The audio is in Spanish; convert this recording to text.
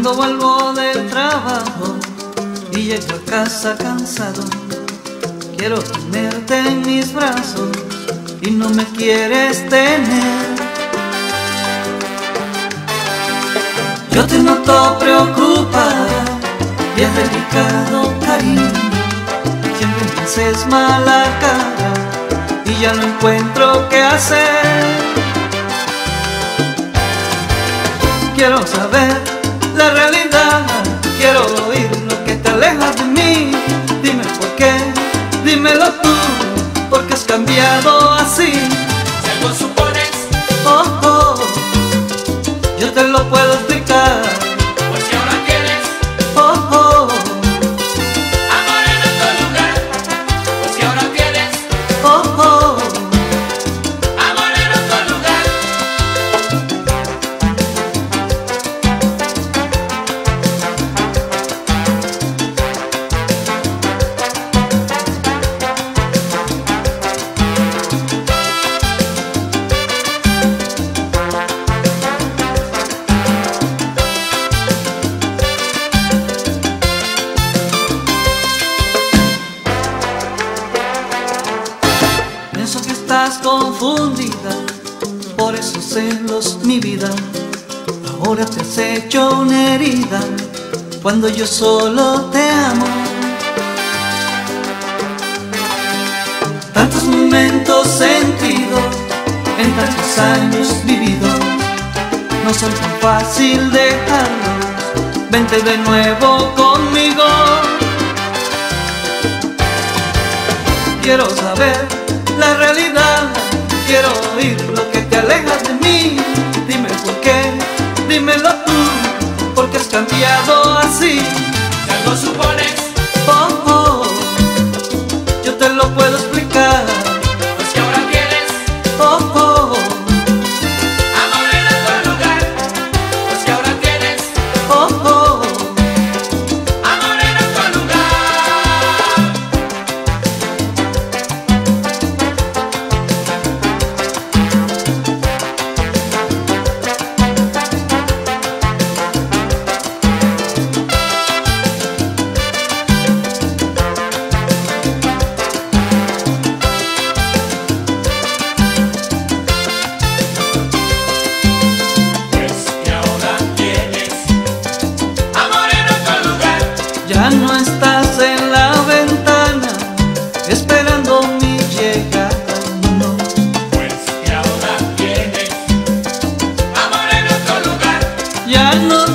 Cuando vuelvo del trabajo y llego a casa cansado, quiero tenerte en mis brazos y no me quieres tener. Yo te noto preocupada y es delicado, cariño. Siempre me haces mala cara y ya no encuentro qué hacer. Quiero saber la realidad, quiero oír lo que te aleja de mí. Dime por qué, dímelo tú, porque has cambiado así. Si algo supones, Oh, oh, yo te lo puedo explicar. pues si ahora quieres Oh, oh, amor en otro lugar, pues si ahora quieres oh, oh, amor en otro lugar. pienso que estás confundida, por esos celos mi vida. Ahora te has hecho una herida, cuando yo solo te amo. Tantos momentos sentidos, en tantos años vividos, no son tan fácil dejarlos. Vente de nuevo conmigo. Quiero saber la realidad, quiero oír lo que te aleja de mí. Dime por qué, dímelo tú, porque has cambiado así. Si algo supones, Oh, oh, yo te lo puedo explicar. pues si ahora quieres Oh, oh, amor en otro lugar, pues si ahora quieres oh, oh, amor en otro lugar. Pues que ahora tienes amor en otro lugar. ya no estás en la ventana esperando mi llegada, no. Pues que ahora tienes amor en otro lugar. Ya no